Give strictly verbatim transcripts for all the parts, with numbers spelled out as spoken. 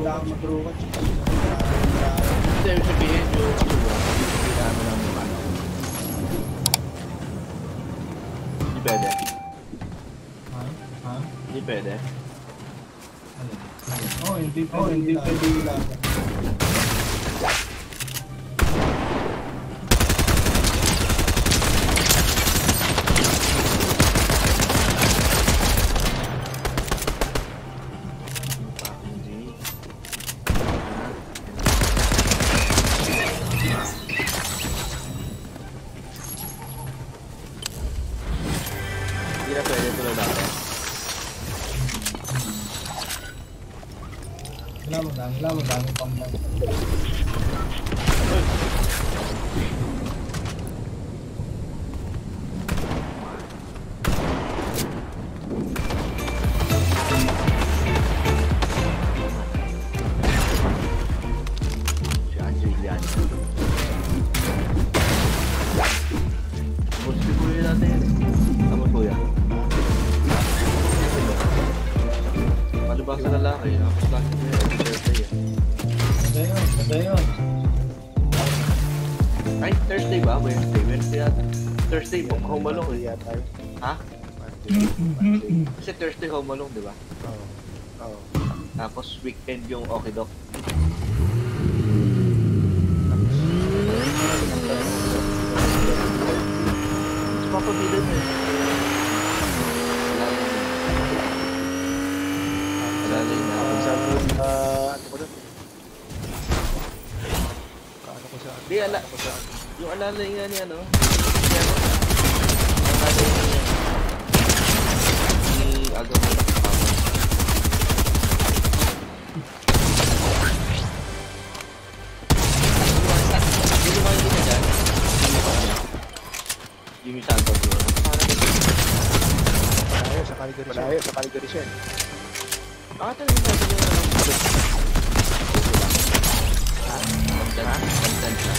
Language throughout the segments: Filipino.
wala akong mag-rukat. Hindi, sabihin yung hindi namin ang mga ano. Hindi pwede. Ha? Ha? Hindi pwede. Oo, hindi pwede. Oo, hindi pwede ilaban. Wala mo dami pang lang. Thursday, home alone eh yata. Ha? Kasi Thursday home alone, di ba? Oo. Oo. Tapos weekend yung Okidok. Papabilan mo eh. Alalay na. Sabi ko sa ano ko doon? Kaano ko sa... Di, ala... Yung alalay nga ni ano? Alalay nga niya. Ni Agaw mo na kapapos. Hindi naman hindi ka dyan. Jimmy Santos yun. Malayo sa Caligari siya. Malayo sa Caligari siya. Ah, ito yung sabi niya. Ha? Content siya.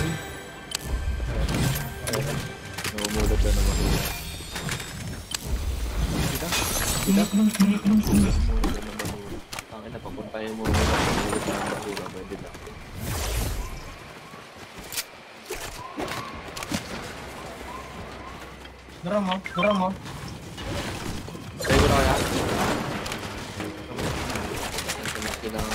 Namumulot na naman. Kita? Kita? Namumulot na naman. Ang ina, papuntahin mo. Namumulot na naman. Pwede lang. Dara mo, dara mo. Kaya ko na kaya? Kailangan.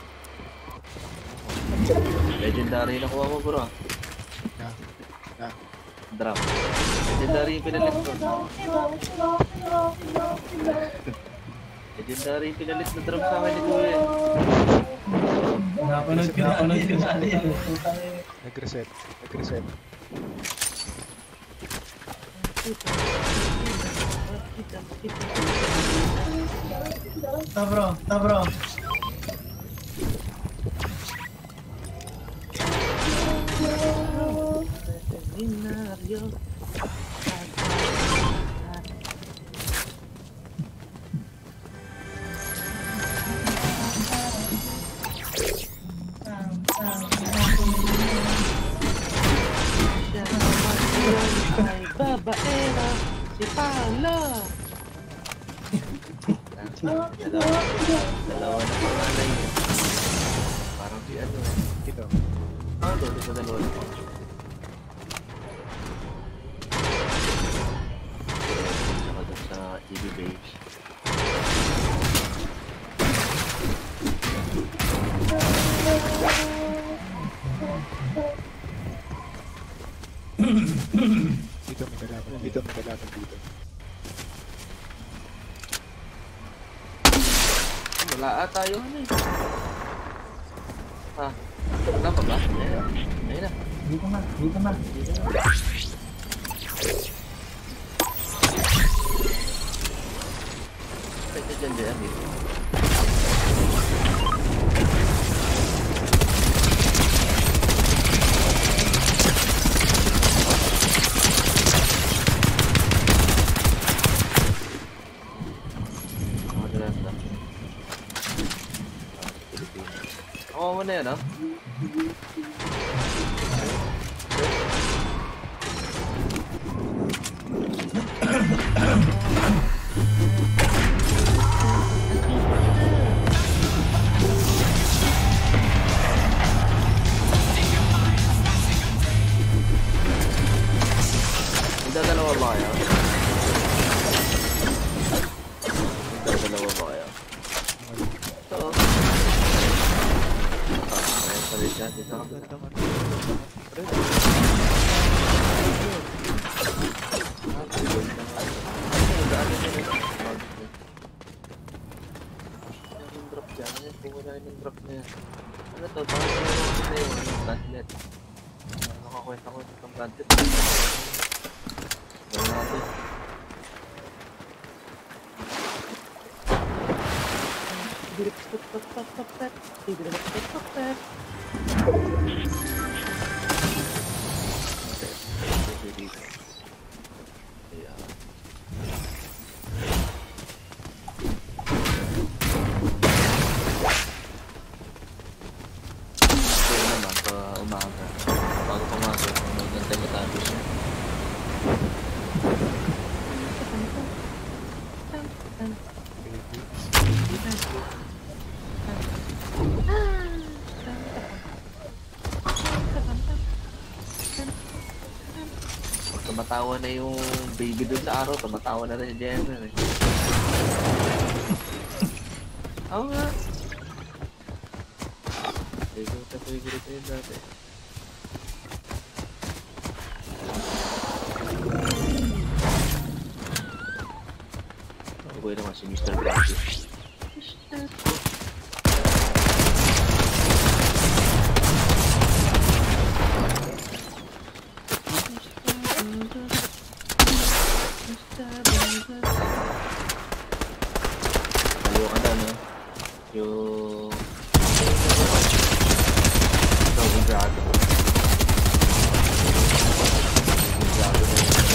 Legendary na kuha mo bro. Yeah. Yeah. Drop. Legendary yung pinalit ko. Legendary yung pinalit na drop sa akin ni Kuya. Napanood ko, napanood ko sa atin. Nag-reset. Nag-reset. Ta bro, ta bro. Ay, babaera, si Paula. Dalawa, dalawa na pangalan yun. Parang di ano eh. Ito. Ah, ito, ito dalawa na pangalan. Saka doon sa E B base. Dito may kalaban. Dito may kalaban dito. Wala ata yun eh. Ha? Wala pa ba? Ayun. Ayun na. Dito na, dito na. Dito na. Pwede dyan dyan dito. Oo mo na yan, ha? dati sa kapila. Ganda man. Yung drop dyan, ano yung wala yung drop na yan? Ano to? Bakit yung drop na yun? Yung gadget? Nakakwenta-kwenta itong gadget. Gawin natin. Ito naman, pa umaga. Bago pumasok, maganda niya tayo siya. Tumatawa na yung baby dun sa araw, tumatawa na rin si Jenner eh. Oo nga. Favorite na favorite yun dati. Iba naman si Mister Blanky. Ayaw ka na, no? Yung... Double Dragon. Double Dragon na yung...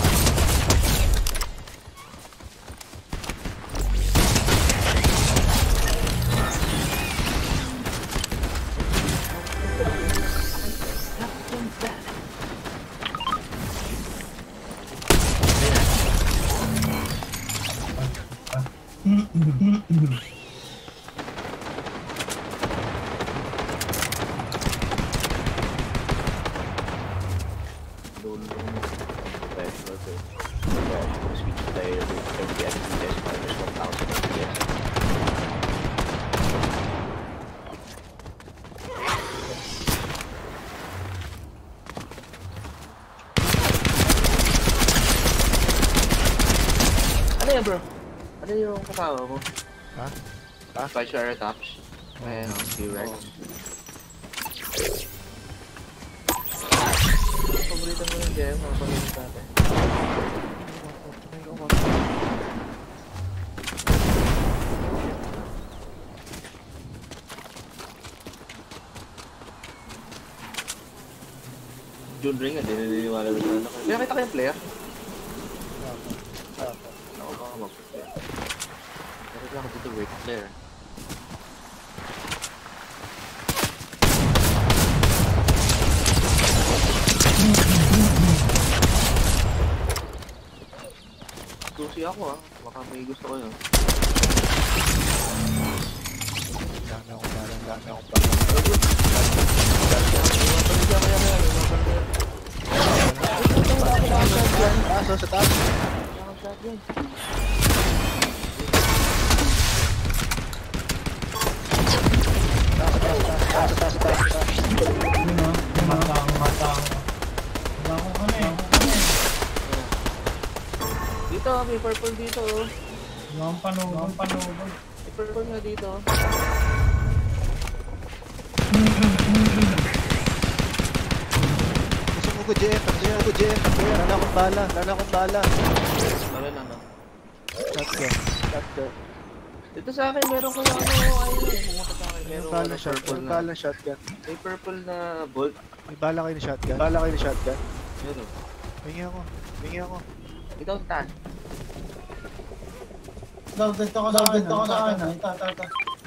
Ano yan bro? Ano yung kasama mo? Ha? Ah, five star tops. Ayan o, T-Rex. Paborito mo yung gem, mga paborito natin. June Ring, hindi naniniwala rin na ako. Kaya kita kayong player? Ako baka mag-player. Pero kaya ako dito wait player. Susi ako ah, baka may gusto ko yun. Dami akong balang, dami akong balang. Taas, sa taas. Taas, taas, taas, taas, taas. Yun o, matang, matang. Wala ko ano eh. Dito, may purple dito oh. Wala akong panugan, panugan. May purple nga dito. Gusto mo ko, Jeff. Gusto mo ko, Jeff. Lala akong bala. Lala akong bala. Wala na no. Shotgun. Shotgun. Dito sa akin meron ko yung ano, ayun eh. Pumunta sa akin, meron Yung ko bala na shotgun. purple Yung na. bala shotgun. May purple na bolt. May bala kayo na shotgun. Bala kayo na shotgun. Meron. Hingi ako. Hingi ako. Ikaw taas. Daw, dito ka sa akin, dito ka sa akin. Ito, ito, ito.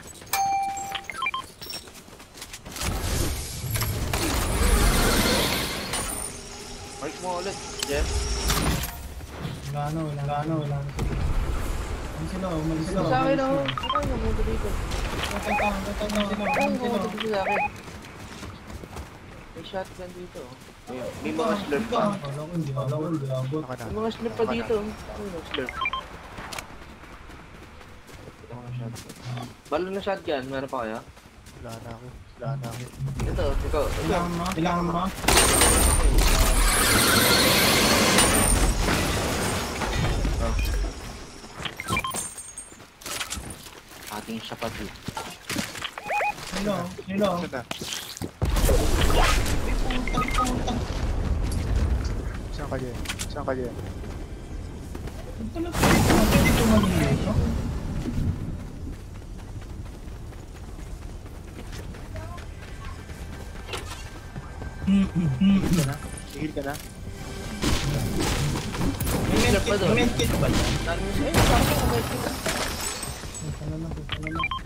Mark mo ulit, Jeff. Wala ano, wala ano, wala ano. Ano sila, umalis sila. Dito sa akin umalis oh. sila. Ako yung namunta dito. Ito, ito, ito, ito, ito, Ako ito, yung ito. namunta dito sa akin. May shotgun dito oh. May, may mga slurp pa. Wala ko, hindi, wala ko, hindi abot. Baka na. May mga slurp pa dito. Ano yung slurp? Ito mga shotgun. Balo na shotgun, meron pa kaya? Wala na ako. Wala na ako. Ito, ikaw. Ikaw. Kailangan mo? Kailangan mo? Ating syapati. Sino? Sino? Saan na? Saan ka dyan? Saan ka dyan? Ito lang sa'yo. Pwede tumaling dito. Hmm, hmm, hmm. Hihil ka na? Hihil ka na? May Sir pa medkit, doon. may medkit ba dyan? Dami mo siya. Eh, bakit ako may kita? Punta na lang, punta na lang.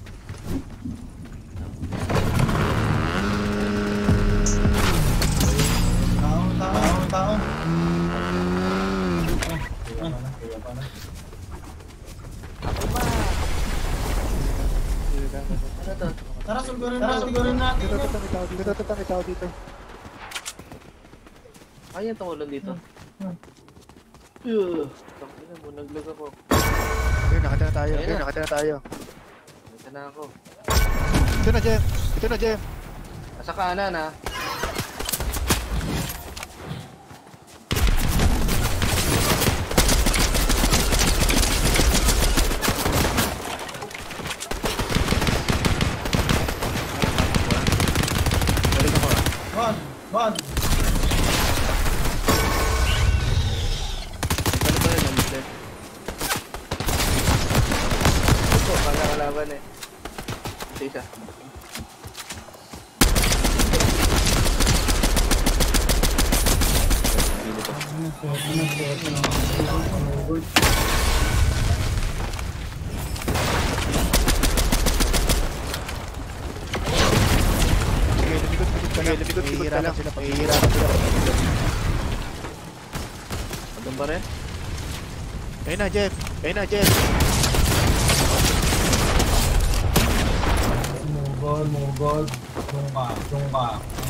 Tao, tao, tao. Ah, kaya pa na, kaya pa na. Ako ba? Hihil ka na. Ano to? Tara, sigurin natin, sigurin natin. Dito, dito, may tao dito. Dito, dito, may tao dito. Ay, yung tungulong dito. Hmm. Yuh. Tangina mo, naglag ako. Ayun, nakatira tayo. Ayun Ayun, na. nakatira tayo. Dito na ako. Ito na, Jem. Ito na, Jem. Nasa kanan ha. Balik ako ah. Wag, wag. Ano ba yun? Ano ito, kala kalaban eh. Ito isa. Dito pa. Ano to? Ano to? Ano to? Sige, lumikot, lumikot ka lang. Lumikot, lumikot ka lang. Mahihirapan sila. Andun ba rin? Ayun na, Jem. Ayun na, Jem. Mugol, mugol. Tungka, tungka.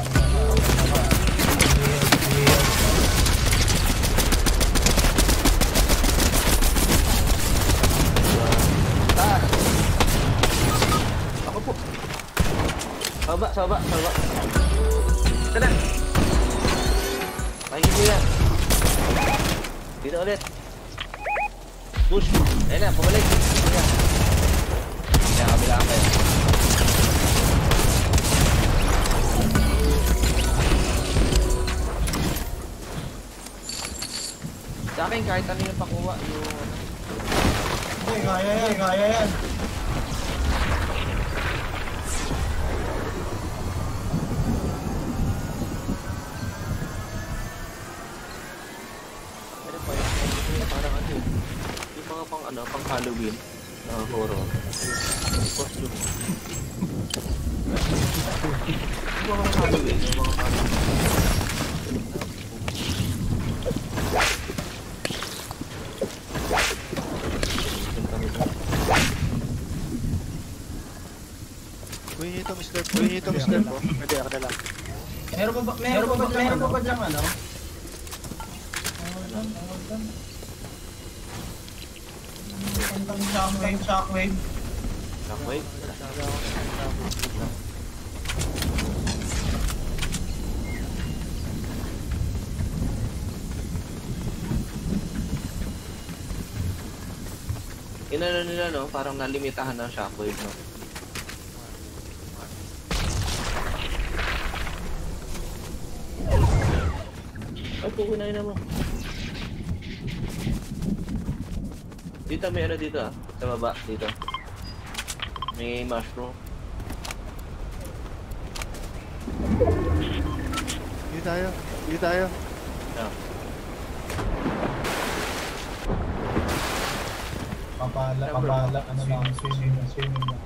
Taas! Ako po. Saba, saba, saba. Ito na. Pakinggan mo yan. Dito ulit. Push. Ayun na, pumalik. Ayan. Ayan, kabila kayo. Sa akin, kahit ano yung pakuha, yung ano. Okay, kaya yan, kaya yan. Pero pa yung parang ano yun. Yung mga pang ano, pang Halloween na horror. Costume. Yung mga pang Halloween, yung mga parang Uy, nito, mister. Uy, nito, mister. Pwede, ako na lang. Meron pa ba, meron pa ba, meron pa ba dyan ano? Awan, awan. Pantang shockwave, shockwave. Shockwave. Inano nila no, parang nalimitahan ng shockwave no. Ay, kukunain na mo. Dito may ano dito ah, sa baba dito. May mushroom. Dito tayo. Dito tayo. Yeah. Papala, papala, ano lang, swimming, swimming lang.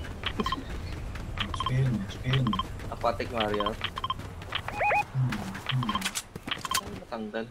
Spin, spin. Aquatic Mario. Hmm, hmm. Ay, natanggal.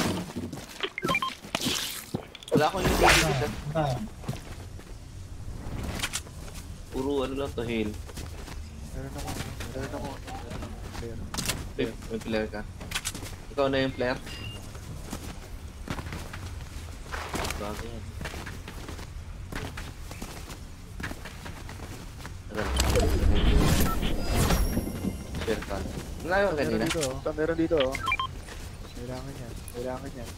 Wala akong yung baby dito. Ah, Puro ano lang to, hail. Meron ako, meron ako. Player. May, may player ka. Ikaw na yung player. Bago yan. Share ka. Malayo ka Meron kanina. dito, oh. Meron dito, oh. Kailangan yan, kailangan yan.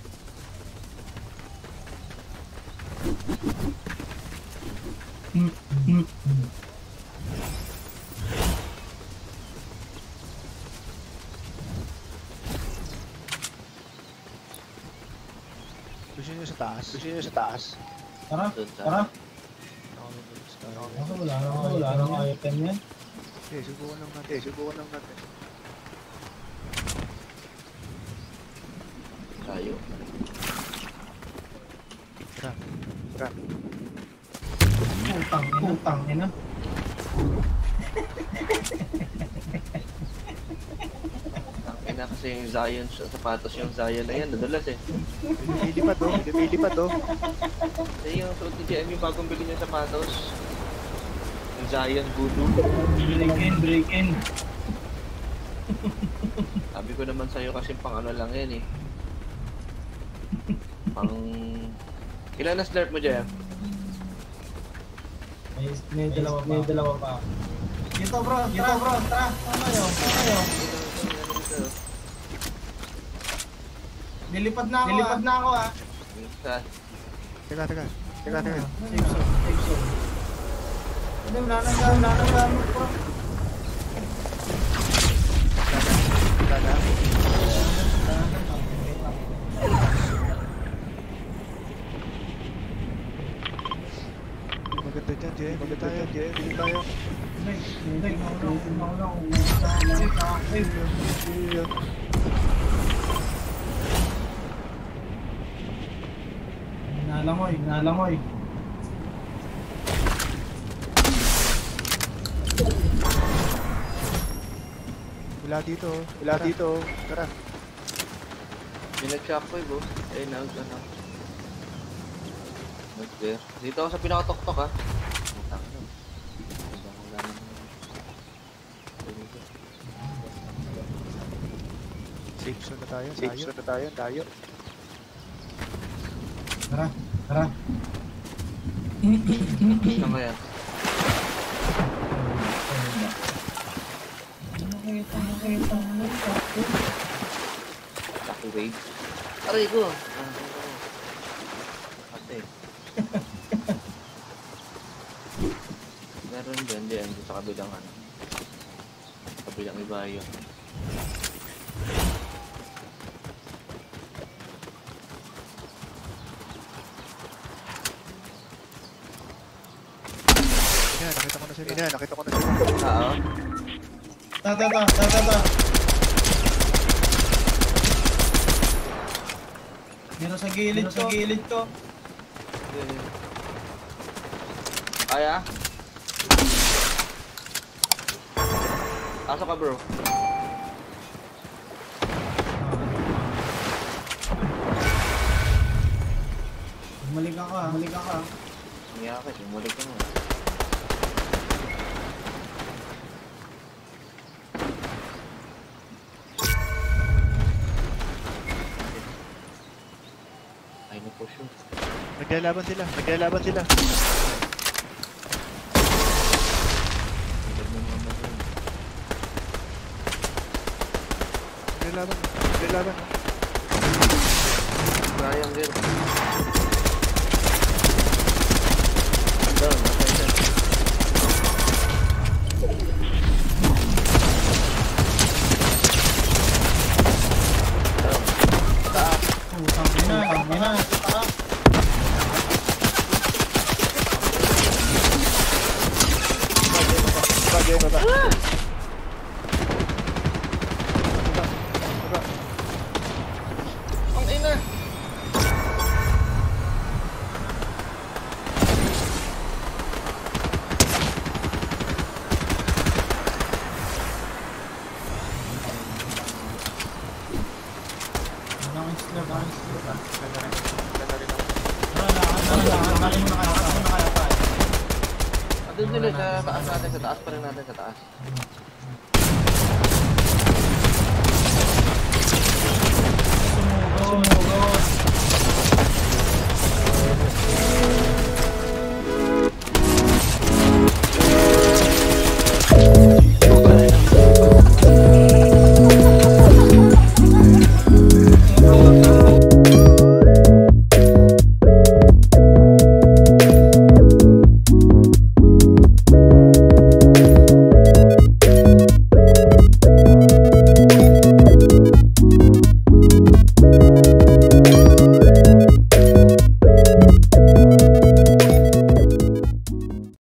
Hmm, hmm, hmm. Gusto nyo sa taas? Gusto nyo sa taas? Tara, Doon sa... tara. Ako Ako wala na, ako wala na ang item yan. Eh, subukan lang natin. Eh, subukan lang natin. Tayo. Tara, tara. Putang ina, putang ina. Kaya kasi yung Zion, sapatos yung Zion na yan, nadulas eh. Lumilipad, oh. Lumilipad, oh. Kasi yung suot ni J M yung bagong bili niya sapatos. Yung Zion Voodoo. Break in, break in. Sabi ko naman sa'yo kasi pang ano lang yan eh. Pang... Ilan na slurp mo, J M? May, may dalawa pa. May dalawa pa. Dito bro, dito bro, tara. Tama yun, tama yun. Nilipad na ako, nilipad na ako ah. Sa... Teka, teka. Teka, teka. Safe zone, safe zone. Hindi, wala nang gamit, wala nang gamit bro. Teka, teka. Maganda dyan, Jay. Maganda tayo, Jay. Hindi tayo. Hindi, hindi, nauna, nauna, nauna. Hindi. Nalangoy, nalangoy. Wala dito, oh. Wala dito, oh. Tara. May nag-shockwave oh. Ayun na, ito na. Nag-clear. Dito ako sa pinakatok-tok ha. Matang na. Wala naman. Safe zone na tayo, safe zone na tayo, tayo. Tara, tara. Saan kaya? Nakita, nakita, nakita. Shockwave. Aray ko! Ah, ate. Meron dyan, dyan. Sa kabilang ano. Kabilang iba yun. Ina, nakita ko na sila. Ina, nakita ko na sila. Oo. Ta, ta, ta, ta, ta, ta. Meron sa gilid ko. Sa gilid ko. Kaya? Asa ka bro? Bumalik ako ah, bumalik ako ah. Niya ka, sumulik ka mo. Ay na po siya. Naglalaban sila, naglalaban sila. Naglalaban, naglalaban. Sayang din. Down, okay na. Down. Taas. Putang ina, tang ina. Tara. Bagay, baba. Baba, baba. Ang ina! Anong isla ba? Ganda rin, ganda rin ako. Tara, lakad, tara, lakad. Bakit mo nakaya, bakit mo nakaya tayo? Ate, Doon din ulit, sa taas natin, sa taas pa rin natin, sa taas. Sumugod. Sumugod.